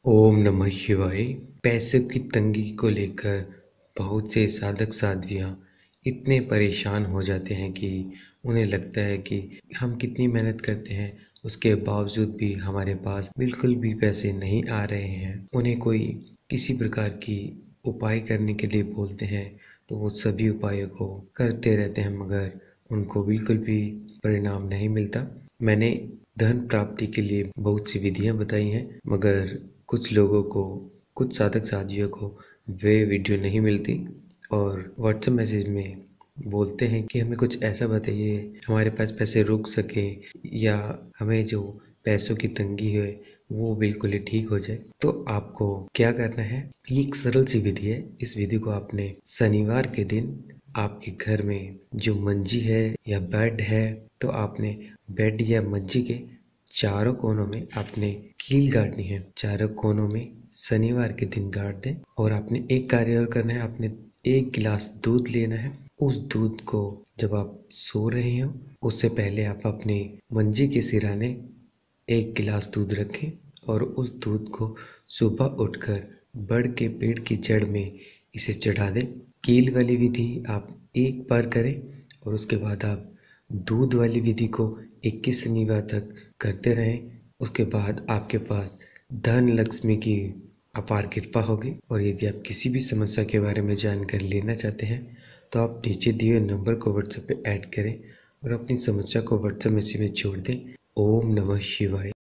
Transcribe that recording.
ओम नमः शिवाय। पैसों की तंगी को लेकर बहुत से साधक साध्वियाँ इतने परेशान हो जाते हैं कि उन्हें लगता है कि हम कितनी मेहनत करते हैं, उसके बावजूद भी हमारे पास बिल्कुल भी पैसे नहीं आ रहे हैं। उन्हें कोई किसी प्रकार की उपाय करने के लिए बोलते हैं तो वो सभी उपायों को करते रहते हैं, मगर उनको बिल्कुल भी परिणाम नहीं मिलता। मैंने धन प्राप्ति के लिए बहुत सी विधियां बताई हैं, मगर कुछ लोगों को, कुछ साधक साधियों को वे वीडियो नहीं मिलती और व्हाट्सएप मैसेज में बोलते हैं कि हमें कुछ ऐसा बताइए हमारे पास पैसे रुक सके या हमें जो पैसों की तंगी है वो बिल्कुल ही ठीक हो जाए। तो आपको क्या करना है, ये एक सरल सी विधि है। इस विधि को आपने शनिवार के दिन आपके घर में जो मंजी है या बेड है, तो आपने बेड या मंजी के चारों कोनों में आपने कील गाड़नी है। चारों कोनों में शनिवार के दिन गाड़ दें। और आपने एक कार्य और करना है, आपने एक गिलास दूध लेना है। उस दूध को जब आप सो रहे हो उससे पहले आप अपने मंजी के सिराने एक गिलास दूध रखें और उस दूध को सुबह उठकर बड़ के पेड़ की जड़ में इसे चढ़ा दें। कील वाली विधि आप एक बार करें और उसके बाद आप दूध वाली विधि को 21 शनिवार तक करते रहें। उसके बाद आपके पास धन लक्ष्मी की अपार कृपा होगी। और यदि आप किसी भी समस्या के बारे में जानकारी लेना चाहते हैं तो आप नीचे दिए हुए नंबर को व्हाट्सएप पे ऐड करें और अपनी समस्या को व्हाट्सएप मैसेज में छोड़ दें। ओम नमः शिवाय।